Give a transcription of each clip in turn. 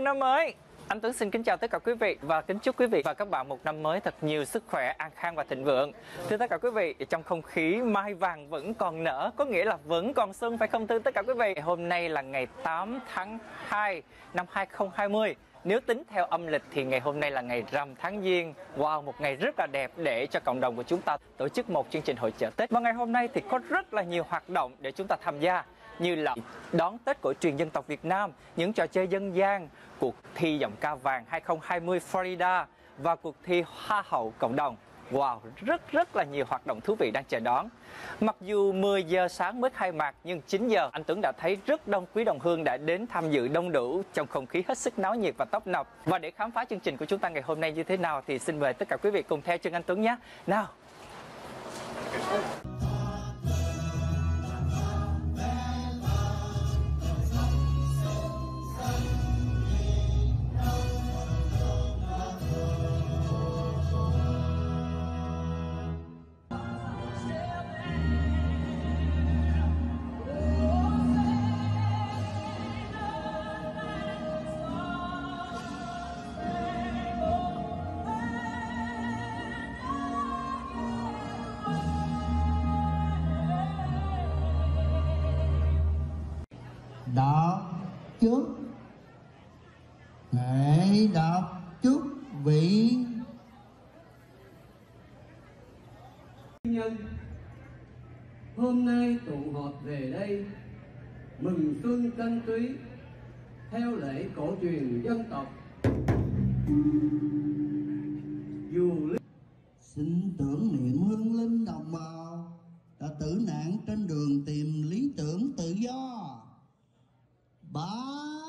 năm mới. Anh Tuấn xin kính chào tất cả quý vị và kính chúc quý vị và các bạn một năm mới thật nhiều sức khỏe, an khang và thịnh vượng. Thưa tất cả quý vị, trong không khí mai vàng vẫn còn nở, có nghĩa là vẫn còn xuân phải không thưa tất cả quý vị? Hôm nay là ngày 8 tháng 2 năm 2020. Nếu tính theo âm lịch thì ngày hôm nay là ngày rằm tháng Giêng. Wow, một ngày rất là đẹp để cho cộng đồng của chúng ta tổ chức một chương trình hội chợ Tết. Và ngày hôm nay thì có rất là nhiều hoạt động để chúng ta tham gia, như là đón Tết cổ truyền dân tộc Việt Nam, những trò chơi dân gian, cuộc thi giọng ca vàng 2020 Florida và cuộc thi Hoa hậu cộng đồng. Wow, rất là nhiều hoạt động thú vị đang chờ đón. Mặc dù 10 giờ sáng mới khai mạc nhưng 9 giờ anh Tuấn đã thấy rất đông quý đồng hương đã đến tham dự đông đủ trong không khí hết sức náo nhiệt và tấp nập. Và để khám phá chương trình của chúng ta ngày hôm nay như thế nào thì xin mời tất cả quý vị cùng theo chân anh Tuấn nhé. Nào. Đọc chúc hãy đọc chúc vị nhân hôm nay tụ họp về đây mừng xuân Canh Tí theo lễ cổ truyền dân tộc. Xin tưởng niệm hương linh đồng bào đã tử nạn trên đường tìm lý tưởng tự do. Bye.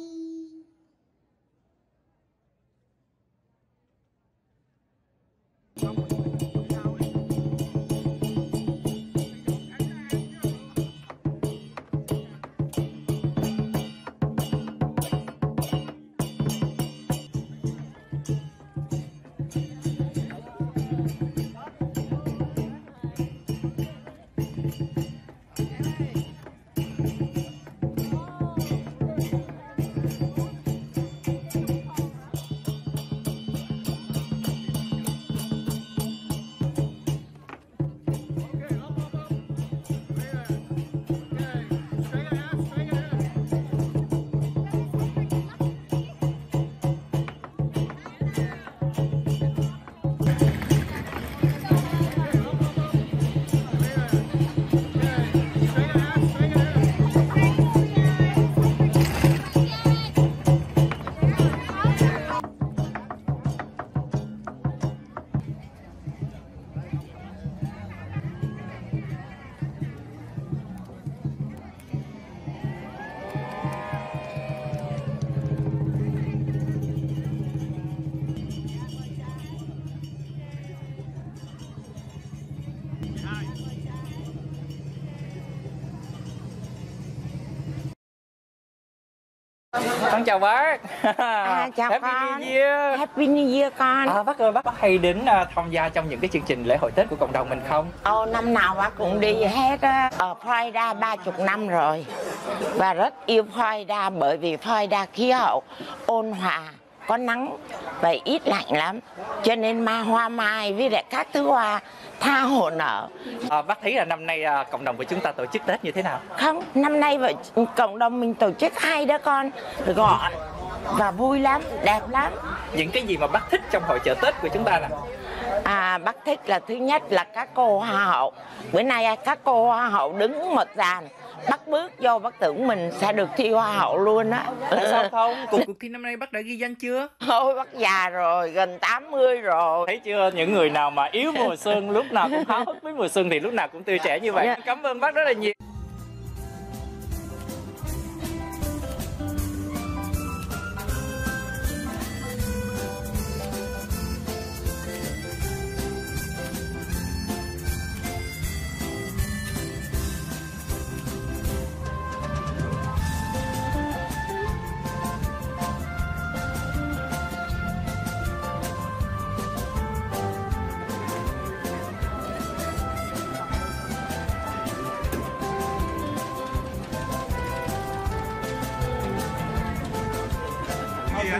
Con chào bác. Chào Happy con. New Year. Happy New Year con. Bác ơi, bác có hay đến tham gia trong những cái chương trình lễ hội Tết của cộng đồng mình không? Năm nào bác cũng đi hết á. Ở Florida 30 năm rồi. Và rất yêu Florida bởi vì Florida khí hậu ôn hòa, có nắng và ít lạnh lắm. Cho nên hoa mai với lại các thứ hoa tha hồ nở. Bác thấy là năm nay cộng đồng của chúng ta tổ chức Tết như thế nào? Không, năm nay cộng đồng mình tổ chức 2 đứa con gọn và vui lắm, đẹp lắm. Những cái gì mà bác thích trong hội chợ Tết của chúng ta nè? Bác thích là thứ nhất là các cô hoa hậu. Bữa nay các cô hoa hậu đứng một dàn, bác bước vô bác tưởng mình sẽ được thi hoa hậu luôn á. Tại sao không? Cuộc thi năm nay bác đã ghi danh chưa? Thôi bác già rồi, gần 80 rồi. Thấy chưa, những người nào mà yếu mùa xuân lúc nào cũng háo hức với mùa xuân thì lúc nào cũng tươi trẻ như vậy. Cảm ơn bác rất là nhiều.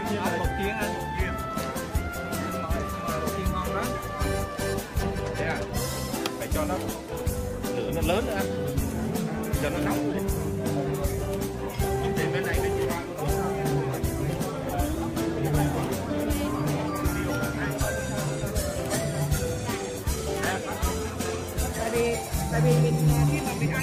Một chiên anh. Xin mời một chiên ngon đó. Yeah. Phải cho nó lửa nó lớn nữa anh, cho nó nóng đi. Chúng tìm bên này bên kia. Tại vì mình khi mà mình ăn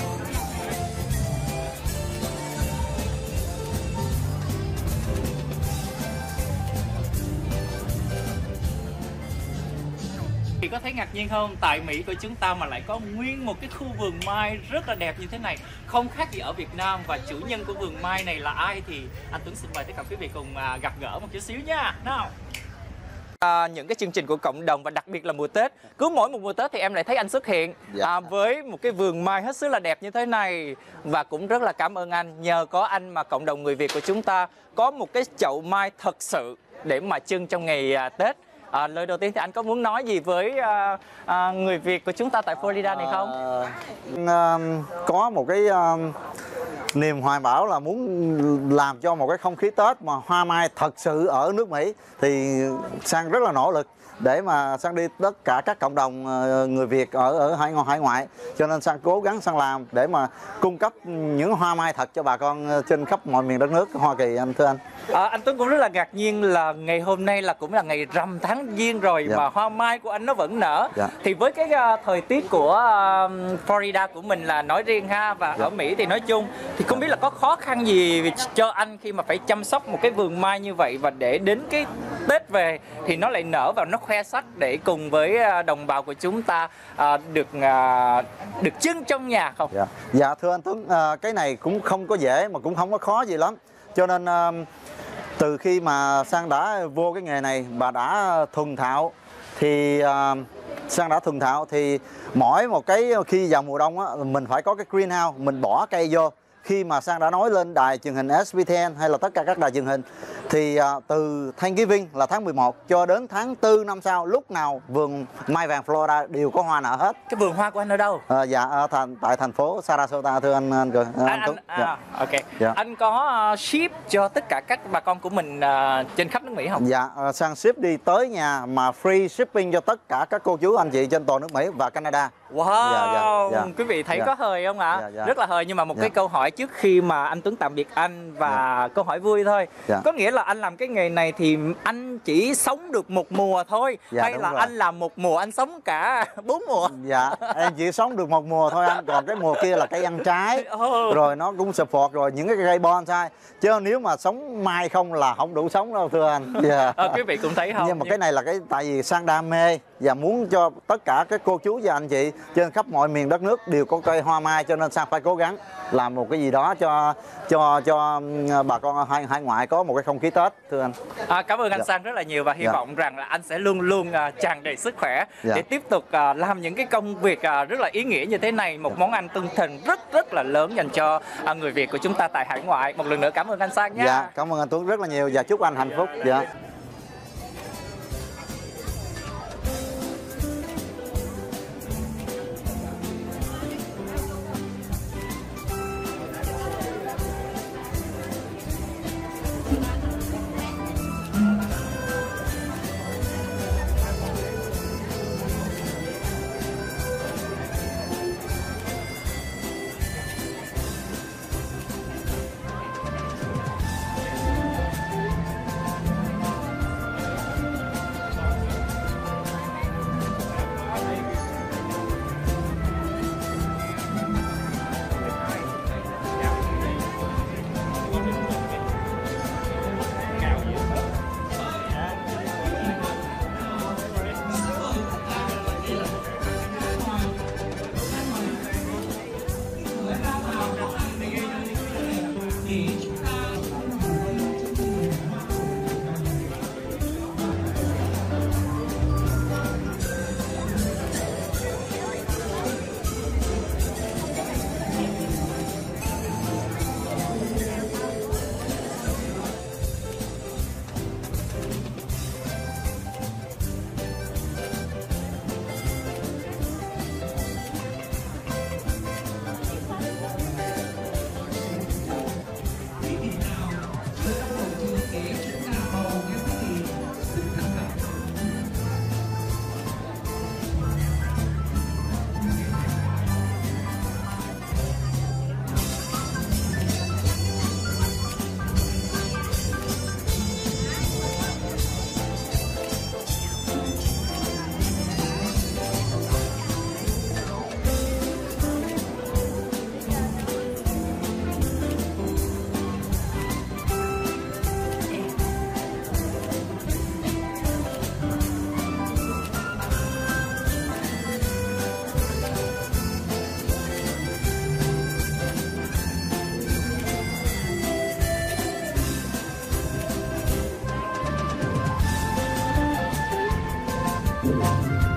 Thì có thấy ngạc nhiên không? Tại Mỹ của chúng ta mà lại có nguyên một cái khu vườn mai rất là đẹp như thế này, không khác gì ở Việt Nam. Và chủ nhân của vườn mai này là ai thì anh Tuấn xin mời tất cả quý vị cùng gặp gỡ một chút xíu nha. Nào. Những cái chương trình của cộng đồng và đặc biệt là mùa Tết, cứ mỗi một mùa Tết thì em lại thấy anh xuất hiện với một cái vườn mai hết sức là đẹp như thế này. Và cũng rất là cảm ơn anh, nhờ có anh mà cộng đồng người Việt của chúng ta có một cái chậu mai thật sự để mà trưng trong ngày Tết. Lời đầu tiên thì anh có muốn nói gì với người Việt của chúng ta tại Florida này không? Có một cái niềm hoài bão là muốn làm cho một cái không khí Tết mà hoa mai thật sự ở nước Mỹ, thì Sang rất là nỗ lực để mà Sang đi tất cả các cộng đồng người Việt ở hải ngoại, cho nên Sang cố gắng Sang làm để mà cung cấp những hoa mai thật cho bà con trên khắp mọi miền đất nước Hoa Kỳ, anh thưa anh. Anh Tuấn cũng rất là ngạc nhiên là ngày hôm nay là cũng là ngày rằm tháng Giêng rồi mà hoa mai của anh nó vẫn nở. Thì với cái thời tiết của Florida của mình là nói riêng ha, và ở Mỹ thì nói chung, thì không biết là có khó khăn gì cho anh khi mà phải chăm sóc một cái vườn mai như vậy, và để đến cái Tết về thì nó lại nở và nó khoe sắc để cùng với đồng bào của chúng ta được trưng trong nhà không? Dạ thưa anh Tuấn, cái này cũng không có dễ mà cũng không có khó gì lắm, cho nên từ khi mà Sang đã vô cái nghề này và đã thuần thạo thì Sang đã thuần thạo thì mỗi một cái khi vào mùa đông á, mình phải có cái greenhouse, mình bỏ cây vô. Khi mà Sang đã nói lên đài truyền hình SB10 hay là tất cả các đài truyền hình thì từ Thanksgiving là tháng 11 cho đến tháng 4 năm sau, lúc nào vườn mai vàng Florida đều có hoa nở hết. Cái vườn hoa của anh ở đâu? Dạ tại thành phố Sarasota thưa anh Tuấn. Ok. Anh có ship cho tất cả các bà con của mình trên khắp nước Mỹ không? Dạ, Sang ship đi tới nhà mà free shipping cho tất cả các cô chú anh chị trên toàn nước Mỹ và Canada. Wow, quý vị thấy có hời không ạ? Rất là hời, nhưng mà một cái câu hỏi trước khi mà anh Tuấn tạm biệt anh, và câu hỏi vui thôi. Có nghĩa là anh làm cái nghề này thì anh chỉ sống được một mùa thôi, hay là anh làm một mùa anh sống cả 4 mùa? Dạ, em chỉ sống được một mùa thôi anh, còn cái mùa kia là cây ăn trái, rồi nó cũng support rồi những cái cây bonsai, chứ nếu mà sống mai không là không đủ sống đâu thưa anh. Quý vị cũng thấy không? Nhưng mà cái này là cái tại vì Sang đam mê và muốn cho tất cả các cô chú và anh chị trên khắp mọi miền đất nước đều có cây hoa mai, cho nên Sang phải cố gắng làm một cái gì đó cho bà con hải ngoại có một cái không khí Tết thưa anh. Cảm ơn anh Sang rất là nhiều, và hy vọng rằng là anh sẽ luôn luôn tràn đầy sức khỏe để tiếp tục làm những cái công việc rất là ý nghĩa như thế này, một món ăn tinh thần rất là lớn dành cho người Việt của chúng ta tại hải ngoại. Một lần nữa cảm ơn anh Sang nha. Dạ, cảm ơn anh Tuấn rất là nhiều và chúc anh hạnh phúc. Dạ.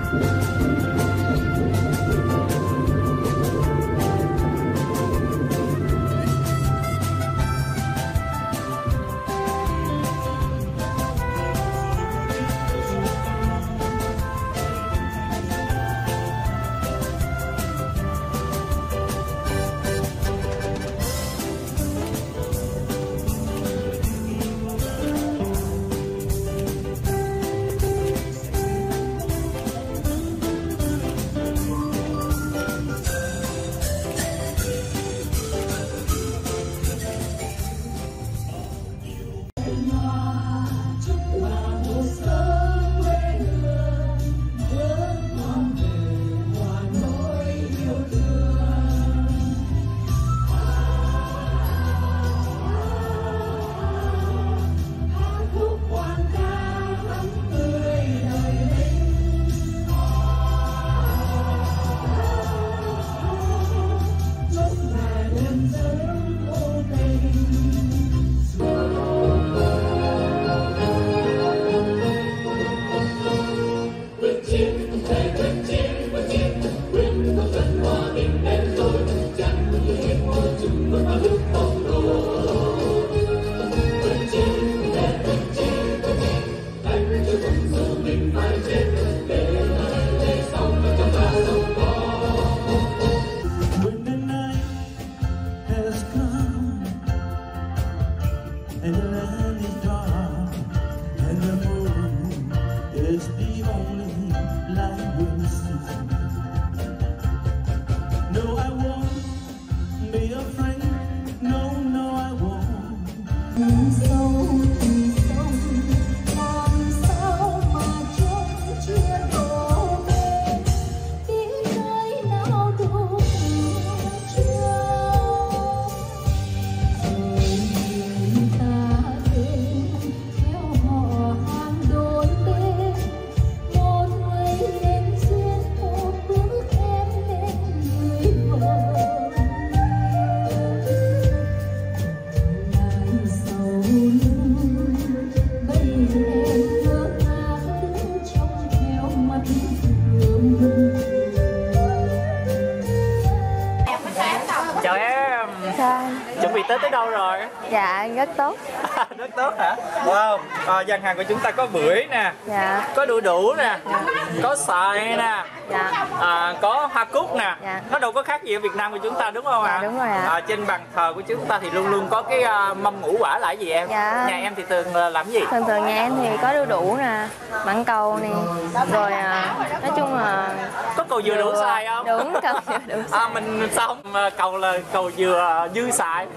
Tết tới đâu rồi? Dạ, rất tốt. Rất tốt hả? Wow, gian hàng của chúng ta có bưởi nè, dạ, có đu đủ nè, dạ, có xoài nè, dạ, có hoa cúc nè, dạ. Nó đâu có khác gì ở Việt Nam của chúng ta đúng không ạ? Dạ, đúng rồi ạ. Trên bàn thờ của chúng ta thì luôn luôn có cái mâm ngũ quả là gì em? Dạ. Nhà em thì thường làm gì? Thường thường nhà em thì có đu đủ nè, mãng cầu nè, rồi nói chung là có cầu dừa đủ xài không? Đúng, cầu dừa đủ xài. Mình sao không cầu là cầu dừa dư xài.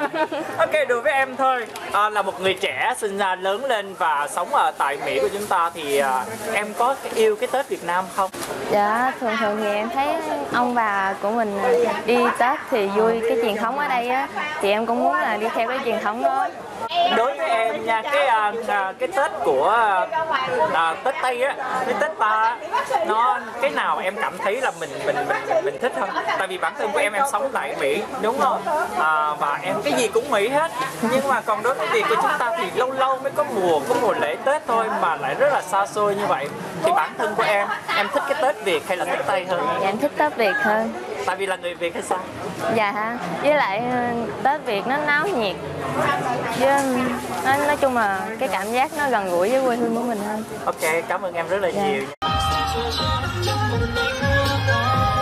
Ok, đối với em thôi, là một người trẻ sinh ra lớn lên và sống ở tại Mỹ của chúng ta thì em có yêu cái Tết Việt Nam không? Dạ, thường thường thì em thấy ông bà của mình đi Tết thì vui, cái truyền thống ở đây á thì em cũng muốn là đi theo cái truyền thống đó. Đối với em nha, cái Tết của Tết Tây á, cái Tết ta nó cái nào em cảm thấy là mình thích hơn? Tại vì bản thân của em sống tại Mỹ đúng không? Và em cái gì cũng Mỹ hết, nhưng mà còn đối với Việt của chúng ta thì lâu lâu mới có mùa lễ Tết thôi mà lại rất là xa xôi như vậy. Thì bản thân của em thích cái Tết Việt hay là Tết Tây hơn? Dạ, em thích Tết Việt hơn. Tại vì là người Việt hay sao? Dạ ha, với lại Tết Việt nó náo nhiệt, với nói chung là cái cảm giác nó gần gũi với quê hương của mình hơn. Ok, cảm ơn em rất là nhiều.